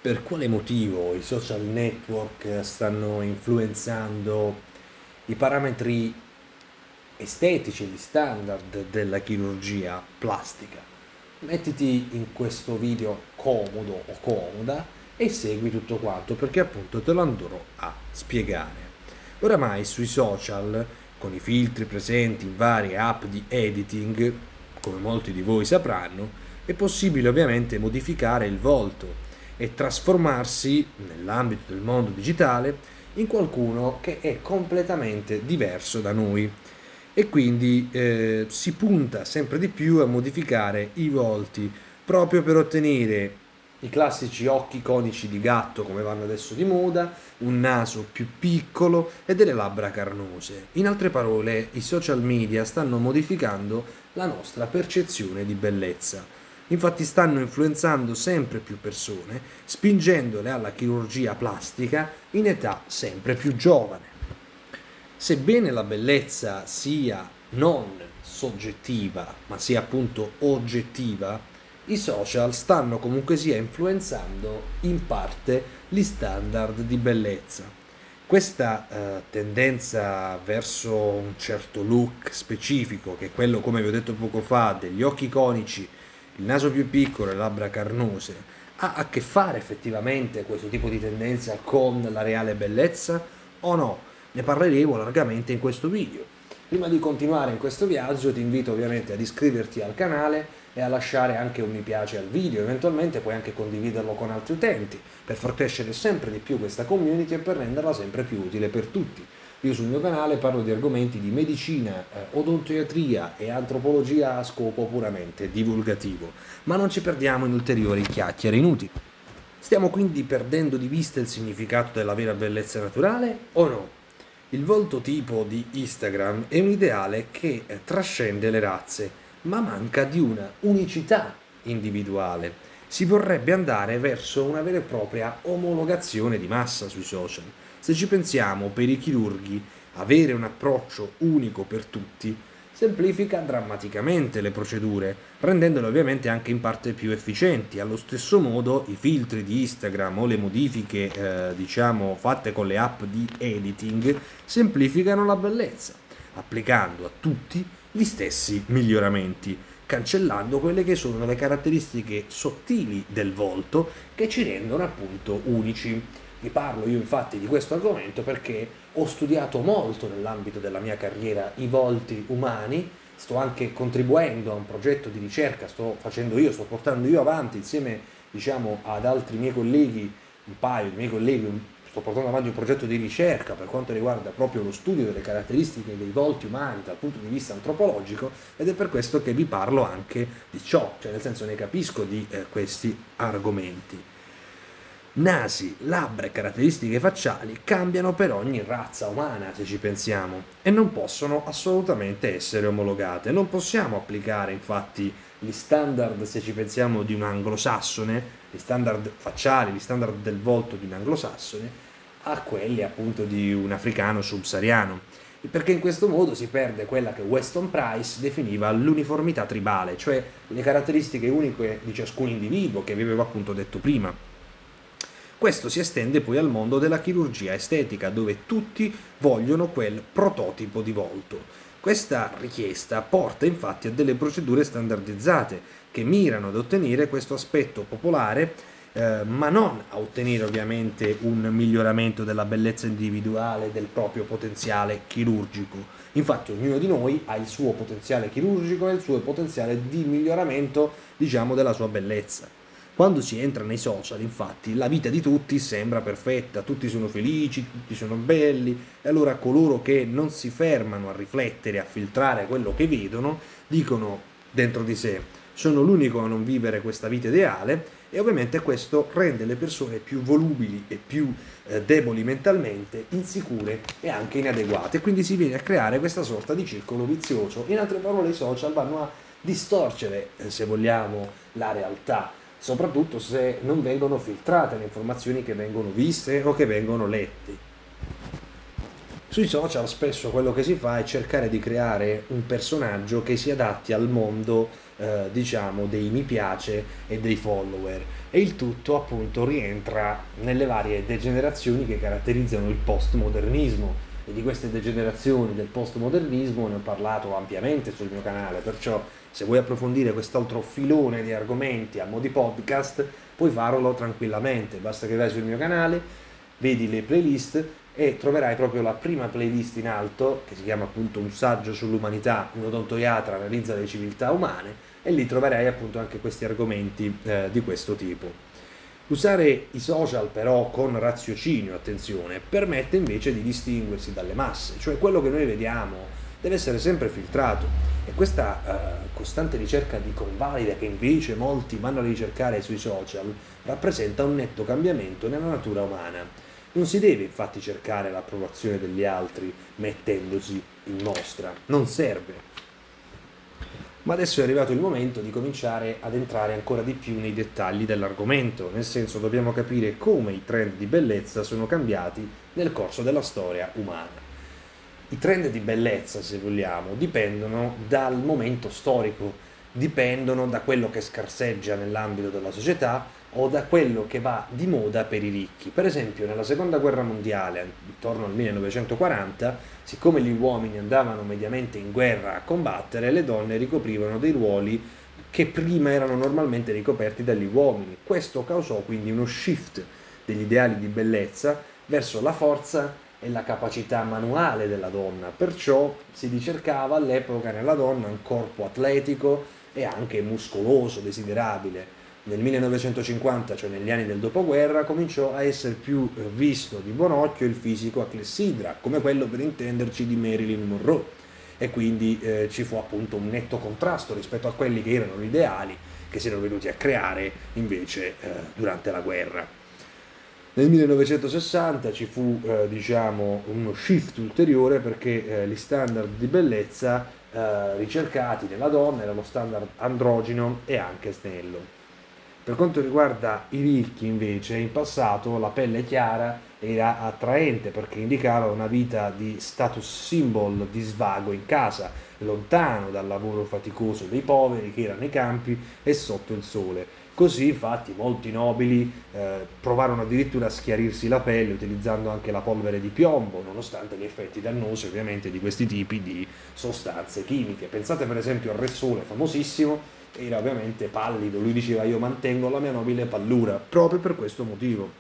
Per quale motivo i social network stanno influenzando i parametri estetici, gli standard della chirurgia plastica? Mettiti in questo video comodo o comoda e segui tutto quanto, perché appunto te lo andrò a spiegare. Oramai sui social, con i filtri presenti in varie app di editing, come molti di voi sapranno, è possibile ovviamente modificare il volto e trasformarsi nell'ambito del mondo digitale in qualcuno che è completamente diverso da noi, e quindi si punta sempre di più a modificare i volti proprio per ottenere i classici occhi conici di gatto come vanno adesso di moda, un naso più piccolo e delle labbra carnose. In altre parole, i social media stanno modificando la nostra percezione di bellezza. Infatti stanno influenzando sempre più persone, spingendole alla chirurgia plastica in età sempre più giovane. Sebbene la bellezza sia non soggettiva, ma sia appunto oggettiva, i social stanno comunque sia influenzando in parte gli standard di bellezza. Questa tendenza verso un certo look specifico, che è quello, come vi ho detto poco fa, degli occhi conici, il naso più piccolo e le labbra carnose, ha a che fare effettivamente questo tipo di tendenza con la reale bellezza o no? Ne parleremo largamente in questo video. Prima di continuare in questo viaggio ti invito ovviamente ad iscriverti al canale e a lasciare anche un mi piace al video, eventualmente puoi anche condividerlo con altri utenti per far crescere sempre di più questa community e per renderla sempre più utile per tutti. Io sul mio canale parlo di argomenti di medicina, odontoiatria e antropologia a scopo puramente divulgativo, ma non ci perdiamo in ulteriori chiacchiere inutili. Stiamo quindi perdendo di vista il significato della vera bellezza naturale o no? Il volto tipo di Instagram è un ideale che trascende le razze, ma manca di una unicità individuale. Si vorrebbe andare verso una vera e propria omologazione di massa sui social. Se ci pensiamo, per i chirurghi, avere un approccio unico per tutti semplifica drammaticamente le procedure, rendendole ovviamente anche in parte più efficienti. Allo stesso modo i filtri di Instagram o le modifiche diciamo fatte con le app di editing semplificano la bellezza, applicando a tutti gli stessi miglioramenti, cancellando quelle che sono le caratteristiche sottili del volto che ci rendono appunto unici. Vi parlo io infatti di questo argomento perché ho studiato molto nell'ambito della mia carriera i volti umani, sto anche contribuendo a un progetto di ricerca, sto portando io avanti insieme diciamo ad altri miei colleghi, un paio di miei colleghi, sto portando avanti un progetto di ricerca per quanto riguarda proprio lo studio delle caratteristiche dei volti umani dal punto di vista antropologico, ed è per questo che vi parlo anche di ciò, cioè nel senso ne capisco di questi argomenti. Nasi, labbra e caratteristiche facciali cambiano per ogni razza umana, se ci pensiamo, e non possono assolutamente essere omologate. Non possiamo applicare infatti gli standard, se ci pensiamo, di un anglosassone, gli standard facciali, gli standard del volto di un anglosassone, a quelli appunto di un africano subsahariano, perché in questo modo si perde quella che Weston Price definiva l'uniformità tribale, cioè le caratteristiche uniche di ciascun individuo, che vi avevo appunto detto prima. Questo si estende poi al mondo della chirurgia estetica, dove tutti vogliono quel prototipo di volto. Questa richiesta porta infatti a delle procedure standardizzate che mirano ad ottenere questo aspetto popolare, ma non a ottenere ovviamente un miglioramento della bellezza individuale del proprio potenziale chirurgico. Infatti ognuno di noi ha il suo potenziale chirurgico e il suo potenziale di miglioramento, diciamo, della sua bellezza. Quando si entra nei social, infatti, la vita di tutti sembra perfetta, tutti sono felici, tutti sono belli, e allora coloro che non si fermano a riflettere, a filtrare quello che vedono, dicono dentro di sé: sono l'unico a non vivere questa vita ideale, e ovviamente questo rende le persone più volubili e più deboli mentalmente, insicure e anche inadeguate. Quindi si viene a creare questa sorta di circolo vizioso. In altre parole, i social vanno a distorcere, se vogliamo, la realtà, soprattutto se non vengono filtrate le informazioni che vengono viste o che vengono lette. Sui social spesso quello che si fa è cercare di creare un personaggio che si adatti al mondo diciamo dei mi piace e dei follower, e il tutto appunto rientra nelle varie degenerazioni che caratterizzano il postmodernismo. E di queste degenerazioni del postmodernismo ne ho parlato ampiamente sul mio canale, perciò se vuoi approfondire quest'altro filone di argomenti a mo' di podcast puoi farlo tranquillamente, basta che vai sul mio canale, vedi le playlist e troverai proprio la prima playlist in alto, che si chiama appunto Un saggio sull'umanità, un odontoiatra analizza le civiltà umane, e lì troverai appunto anche questi argomenti di questo tipo. Usare i social però con raziocinio, attenzione, permette invece di distinguersi dalle masse, cioè quello che noi vediamo deve essere sempre filtrato, e questa costante ricerca di convalida che invece molti vanno a ricercare sui social rappresenta un netto cambiamento nella natura umana. Non si deve infatti cercare l'approvazione degli altri mettendosi in mostra, non serve. Ma adesso è arrivato il momento di cominciare ad entrare ancora di più nei dettagli dell'argomento, nel senso dobbiamo capire come i trend di bellezza sono cambiati nel corso della storia umana. I trend di bellezza, se vogliamo, dipendono dal momento storico, dipendono da quello che scarseggia nell'ambito della società o da quello che va di moda per i ricchi. Per esempio, nella seconda guerra mondiale, intorno al 1940, siccome gli uomini andavano mediamente in guerra a combattere, le donne ricoprivano dei ruoli che prima erano normalmente ricoperti dagli uomini. Questo causò quindi uno shift degli ideali di bellezza verso la forza e la capacità manuale della donna, perciò si ricercava all'epoca nella donna un corpo atletico e anche muscoloso, desiderabile. Nel 1950, cioè negli anni del dopoguerra, cominciò a essere più visto di buon occhio il fisico a clessidra, come quello, per intenderci, di Marilyn Monroe, e quindi ci fu appunto un netto contrasto rispetto a quelli che erano gli ideali che si erano venuti a creare invece durante la guerra. Nel 1960 ci fu diciamo uno shift ulteriore, perché gli standard di bellezza ricercati nella donna erano standard androgino e anche snello. Per quanto riguarda i ricchi invece, in passato la pelle chiara era attraente perché indicava una vita di status symbol, di svago in casa, lontano dal lavoro faticoso dei poveri che erano nei campi e sotto il sole. Così infatti molti nobili provarono addirittura a schiarirsi la pelle utilizzando anche la polvere di piombo, nonostante gli effetti dannosi ovviamente di questi tipi di sostanze chimiche. Pensate per esempio al Re Sole, famosissimo, era ovviamente pallido, lui diceva io mantengo la mia nobile pallura, proprio per questo motivo.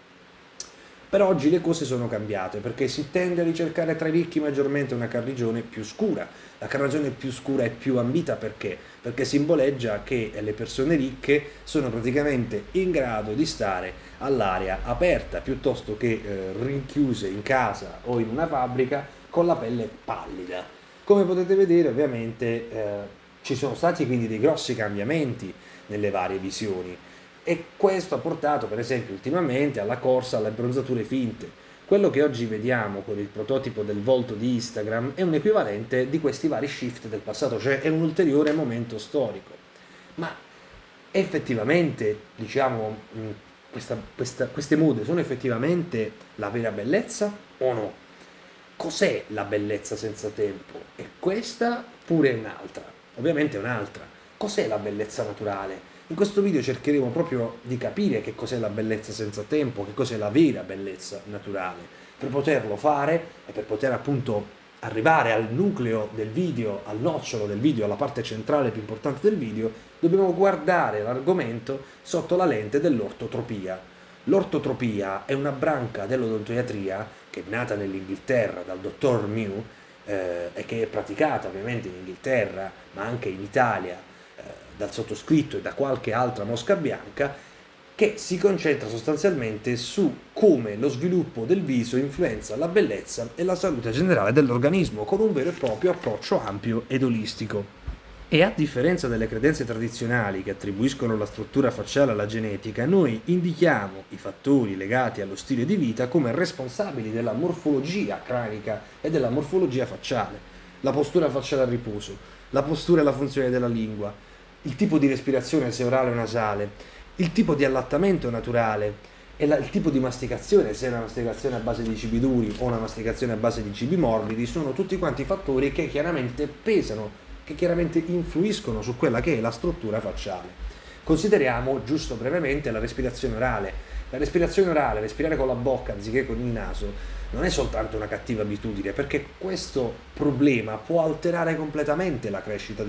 Per oggi le cose sono cambiate, perché si tende a ricercare tra i ricchi maggiormente una carnagione più scura. La carnagione più scura è più ambita perché? Perché simboleggia che le persone ricche sono praticamente in grado di stare all'aria aperta, piuttosto che rinchiuse in casa o in una fabbrica con la pelle pallida. Come potete vedere ovviamente ci sono stati quindi dei grossi cambiamenti nelle varie visioni, e questo ha portato per esempio ultimamente alla corsa alle bronzature finte. Quello che oggi vediamo con il prototipo del volto di Instagram è un equivalente di questi vari shift del passato, cioè è un ulteriore momento storico. Ma effettivamente, diciamo, queste mode sono effettivamente la vera bellezza o no? Cos'è la bellezza senza tempo? E questa pure è un'altra. Ovviamente è un'altra. Cos'è la bellezza naturale? In questo video cercheremo proprio di capire che cos'è la bellezza senza tempo, che cos'è la vera bellezza naturale. Per poterlo fare e per poter appunto arrivare al nucleo del video, al nocciolo del video, alla parte centrale più importante del video, dobbiamo guardare l'argomento sotto la lente dell'ortotropia. L'ortotropia è una branca dell'odontoiatria che è nata nell'Inghilterra dal dottor Mew e che è praticata ovviamente in Inghilterra, ma anche in Italia, dal sottoscritto e da qualche altra mosca bianca, che si concentra sostanzialmente su come lo sviluppo del viso influenza la bellezza e la salute generale dell'organismo, con un vero e proprio approccio ampio ed olistico. E a differenza delle credenze tradizionali che attribuiscono la struttura facciale alla genetica, noi indichiamo i fattori legati allo stile di vita come responsabili della morfologia cranica e della morfologia facciale. La postura facciale a riposo, la postura e la funzione della lingua, il tipo di respirazione se orale o nasale, il tipo di allattamento naturale e il tipo di masticazione, se è una masticazione a base di cibi duri o una masticazione a base di cibi morbidi, sono tutti quanti fattori che chiaramente pesano che chiaramente influiscono su quella che è la struttura facciale. Consideriamo, giusto brevemente, la respirazione orale. La respirazione orale, respirare con la bocca anziché con il naso, non è soltanto una cattiva abitudine, perché questo problema può alterare completamente la crescita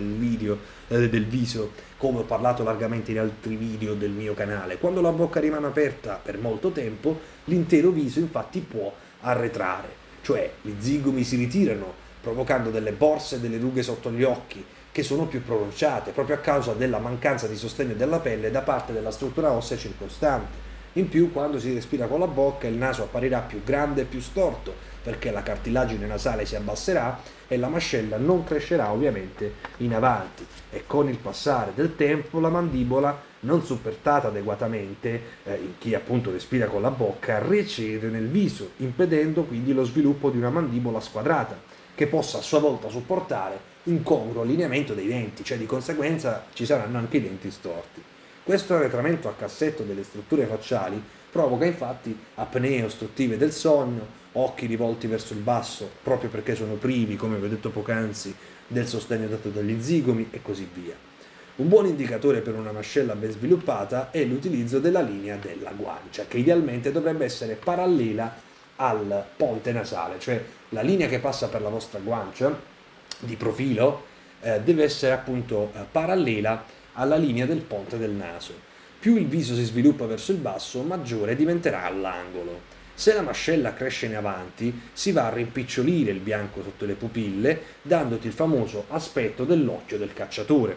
del viso, come ho parlato largamente in altri video del mio canale. Quando la bocca rimane aperta per molto tempo, l'intero viso infatti può arretrare, cioè gli zigomi si ritirano, provocando delle borse e delle rughe sotto gli occhi, che sono più pronunciate, proprio a causa della mancanza di sostegno della pelle da parte della struttura ossea circostante. In più, quando si respira con la bocca, il naso apparirà più grande e più storto, perché la cartilagine nasale si abbasserà e la mascella non crescerà ovviamente in avanti. E con il passare del tempo la mandibola, non supportata adeguatamente in chi appunto respira con la bocca, recede nel viso, impedendo quindi lo sviluppo di una mandibola squadrata, che possa a sua volta supportare un congruo allineamento dei denti, cioè di conseguenza ci saranno anche i denti storti. Questo arretramento a cassetto delle strutture facciali provoca infatti apnee ostruttive del sonno, occhi rivolti verso il basso proprio perché sono privi, come vi ho detto poc'anzi, del sostegno dato dagli zigomi e così via. Un buon indicatore per una mascella ben sviluppata è l'utilizzo della linea della guancia, che idealmente dovrebbe essere parallela al ponte nasale, cioè la linea che passa per la vostra guancia di profilo deve essere appunto parallela alla linea del ponte del naso. Più il viso si sviluppa verso il basso, maggiore diventerà all'angolo. Se la mascella cresce in avanti, si va a rimpicciolire il bianco sotto le pupille, dandoti il famoso aspetto dell'occhio del cacciatore.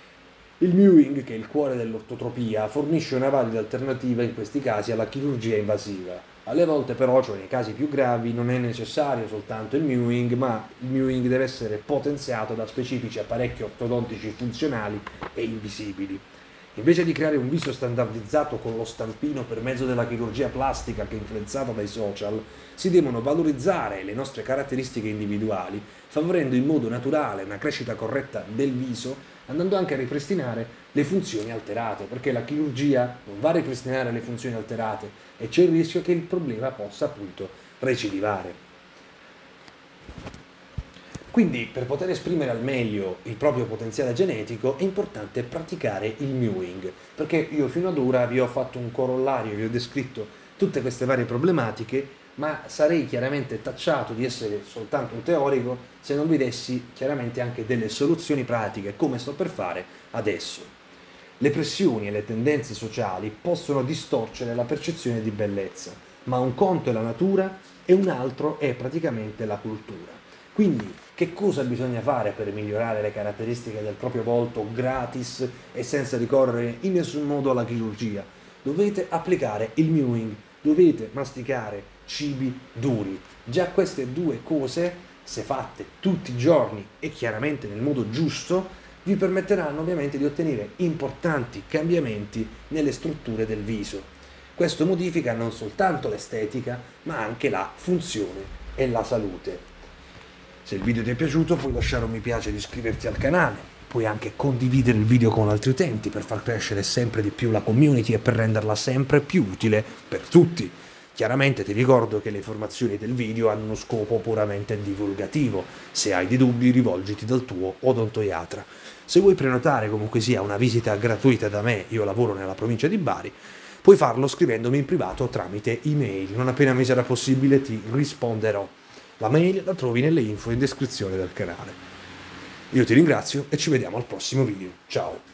Il mewing, che è il cuore dell'ortotropia, fornisce una valida alternativa in questi casi alla chirurgia invasiva. Alle volte però, cioè nei casi più gravi, non è necessario soltanto il mewing, ma il mewing deve essere potenziato da specifici apparecchi ortodontici funzionali e invisibili. Invece di creare un viso standardizzato con lo stampino per mezzo della chirurgia plastica che è influenzata dai social, si devono valorizzare le nostre caratteristiche individuali, favorendo in modo naturale una crescita corretta del viso, andando anche a ripristinare le funzioni alterate, perché la chirurgia non va a ripristinare le funzioni alterate e c'è il rischio che il problema possa appunto recidivare. Quindi, per poter esprimere al meglio il proprio potenziale genetico è importante praticare il mewing, perché io fino ad ora vi ho fatto un corollario, vi ho descritto tutte queste varie problematiche, ma sarei chiaramente tacciato di essere soltanto un teorico se non vi dessi chiaramente anche delle soluzioni pratiche, come sto per fare adesso. Le pressioni e le tendenze sociali possono distorcere la percezione di bellezza, ma un conto è la natura e un altro è praticamente la cultura. Quindi, che cosa bisogna fare per migliorare le caratteristiche del proprio volto gratis e senza ricorrere in nessun modo alla chirurgia? Dovete applicare il mewing, dovete masticare cibi duri. Già queste due cose, se fatte tutti i giorni e chiaramente nel modo giusto, vi permetteranno ovviamente di ottenere importanti cambiamenti nelle strutture del viso. Questo modifica non soltanto l'estetica, ma anche la funzione e la salute. Se il video ti è piaciuto puoi lasciare un mi piace ed iscriverti al canale, puoi anche condividere il video con altri utenti per far crescere sempre di più la community e per renderla sempre più utile per tutti. Chiaramente ti ricordo che le informazioni del video hanno uno scopo puramente divulgativo, se hai dei dubbi rivolgiti dal tuo odontoiatra. Se vuoi prenotare comunque sia una visita gratuita da me, io lavoro nella provincia di Bari, puoi farlo scrivendomi in privato tramite email, non appena mi sarà possibile ti risponderò. La mail la trovi nelle info in descrizione del canale. Io ti ringrazio e ci vediamo al prossimo video. Ciao!